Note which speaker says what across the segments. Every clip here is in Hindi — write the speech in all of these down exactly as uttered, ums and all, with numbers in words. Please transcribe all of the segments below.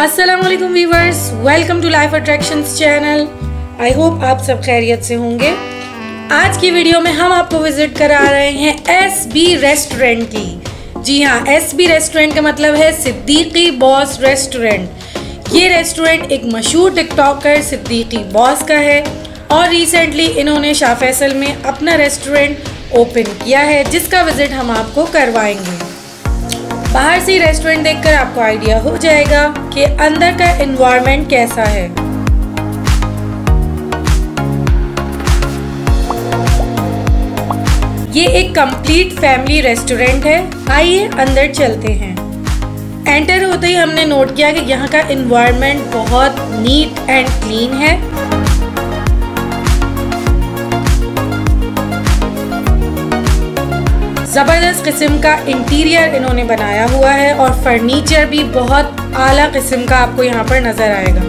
Speaker 1: अस्सलामुअलैकुम viewers, welcome to Life Attractions channel. I hope आप सब खैरियत से होंगे। आज की वीडियो में हम आपको विजिट करा रहे हैं एस बी रेस्टोरेंट की। जी हाँ, एस बी रेस्टोरेंट का मतलब है सिद्दीकी बॉस रेस्टोरेंट। ये रेस्टोरेंट एक मशहूर टिकटॉकर सिद्दीकी बॉस का है और रिसेंटली इन्होंने शाह फैसल में अपना रेस्टोरेंट ओपन किया है, जिसका विजिट हम आपको करवाएंगे। बाहर से रेस्टोरेंट देखकर आपको आइडिया हो जाएगा कि अंदर का एनवायरनमेंट कैसा है। ये एक कंप्लीट फैमिली रेस्टोरेंट है। आइए अंदर चलते हैं। एंटर होते ही हमने नोट किया कि यहाँ का एनवायरनमेंट बहुत नीट एंड क्लीन है। ज़बरदस्त किस्म का इंटीरियर इन्होंने बनाया हुआ है और फर्नीचर भी बहुत आला किस्म का आपको यहाँ पर नज़र आएगा।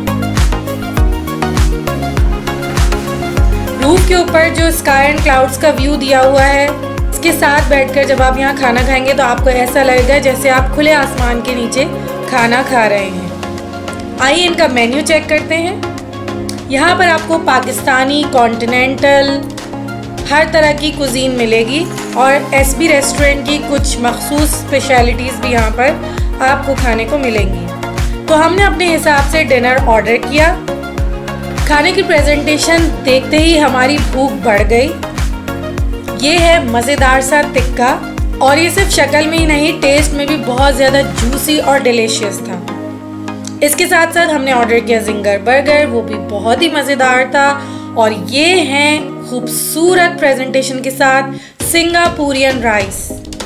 Speaker 1: रूफ के ऊपर जो स्काई एंड क्लाउड्स का व्यू दिया हुआ है, इसके साथ बैठकर जब आप यहाँ खाना खाएंगे तो आपको ऐसा लगेगा जैसे आप खुले आसमान के नीचे खाना खा रहे हैं। आइए इनका मेन्यू चेक करते हैं। यहाँ पर आपको पाकिस्तानी, कॉन्टिनेंटल, हर तरह की कुजीन मिलेगी और एस बी रेस्टोरेंट की कुछ मखसूस स्पेशलिटीज़ भी यहाँ पर आपको खाने को मिलेंगी। तो हमने अपने हिसाब से डिनर ऑर्डर किया। खाने की प्रेजेंटेशन देखते ही हमारी भूख बढ़ गई। ये है मज़ेदार सा टिक्का और ये सिर्फ शक्ल में ही नहीं, टेस्ट में भी बहुत ज़्यादा जूसी और डिलीशियस था। इसके साथ साथ हमने ऑर्डर किया जिंगर बर्गर, वो भी बहुत ही मज़ेदार था। और ये हैं खूबसूरत प्रेजेंटेशन के साथ सिंगापुरियन राइस।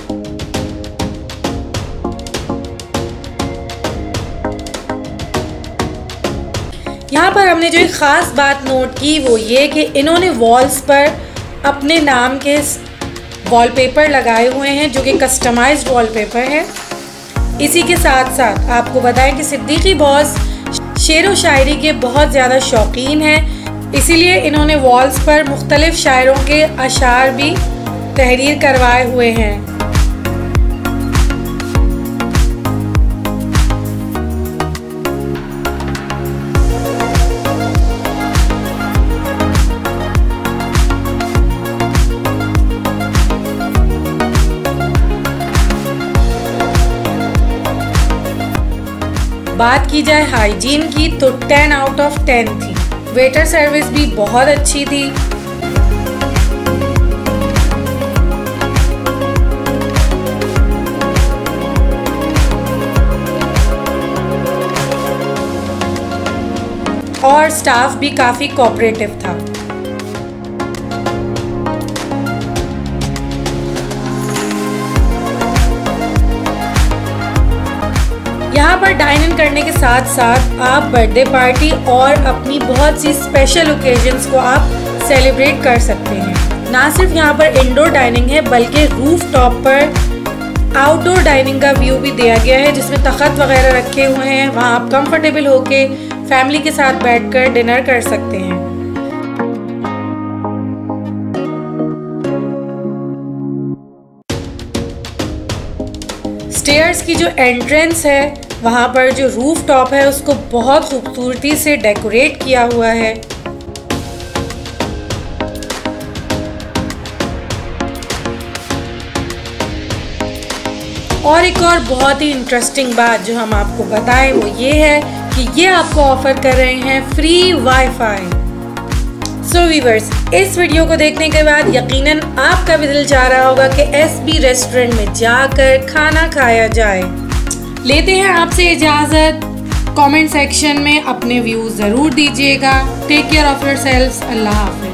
Speaker 1: यहाँ पर हमने जो एक ख़ास बात नोट की वो ये कि इन्होंने वॉल्स पर अपने नाम के वॉलपेपर लगाए हुए हैं, जो कि कस्टमाइज्ड वॉलपेपर है। इसी के साथ साथ आपको बताएं कि सिद्दीकी बॉस शेर व शायरी के बहुत ज़्यादा शौकीन हैं, इसीलिए इन्होंने वॉल्स पर मुख्तलिफ शायरों के अशार भी तहरीर करवाए हुए हैं। बात की जाए हाइजीन की तो टेन आउट ऑफ टेन थी। वेटर सर्विस भी बहुत अच्छी थी। और स्टाफ भी काफी कोऑपरेटिव था। यहाँ पर डाइन इन करने के साथ साथ आप बर्थडे पार्टी और अपनी बहुत सी स्पेशल ओकेजन्स को आप सेलिब्रेट कर सकते हैं। ना सिर्फ यहाँ पर इंडोर डाइनिंग है, बल्कि रूफ टॉप पर आउटडोर डाइनिंग का व्यू भी दिया गया है, जिसमें तख्त वगैरह रखे हुए हैं। वहाँ आप कंफर्टेबल होके फैमिली के साथ बैठकर डिनर कर सकते हैं। स्टेयर्स की जो एंट्रेंस है, वहाँ पर जो रूफ टॉप है उसको बहुत खूबसूरती से डेकोरेट किया हुआ है। और एक और बहुत ही इंटरेस्टिंग बात जो हम आपको बताएं वो ये है कि ये आपको ऑफर कर रहे हैं फ्री वाईफाई। सो व्यूअर्स, इस वीडियो को देखने के बाद यकीनन आपका भी दिल चाह रहा होगा कि एस बी रेस्टोरेंट में जाकर खाना खाया जाए। लेते हैं आपसे इजाज़त। कमेंट सेक्शन में अपने व्यूज़ ज़रूर दीजिएगा। Take care of yourselves. अल्लाह हाफ़िज़।